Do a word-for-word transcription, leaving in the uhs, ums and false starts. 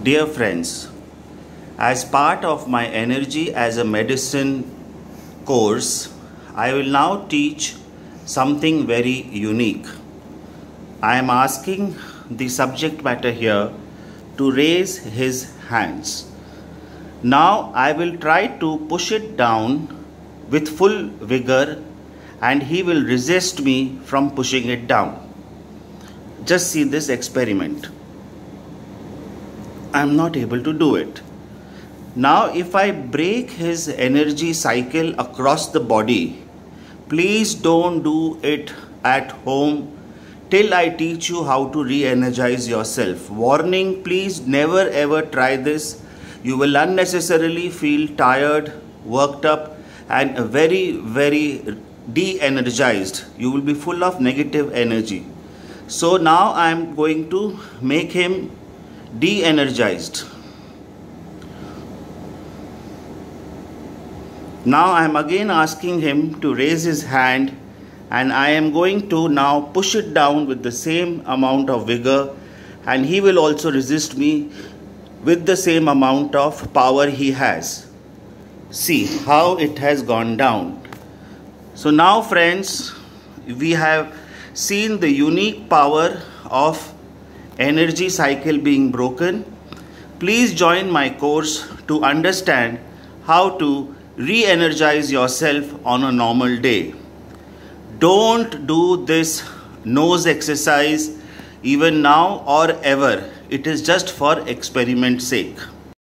Dear friends, as part of my Energy as a Medicine course, I will now teach something very unique. I am asking the subject matter here to raise his hands. Now I will try to push it down with full vigor and he will resist me from pushing it down. Just see this experiment. I am not able to do it. Now if I break his energy cycle across the body, please don't do it at home till I teach you how to re-energize yourself. Warning, please never ever try this. You will unnecessarily feel tired, worked up and very very de-energized. You will be full of negative energy. So now I am going to make him de-energized. Now I am again asking him to raise his hand and I am going to now push it down with the same amount of vigor and he will also resist me with the same amount of power he has. See how it has gone down. So now friends, we have seen the unique power of energy cycle being broken. Please join my course to understand how to re-energize yourself on a normal day. Don't do this nose exercise even now or ever. It is just for experiment sake.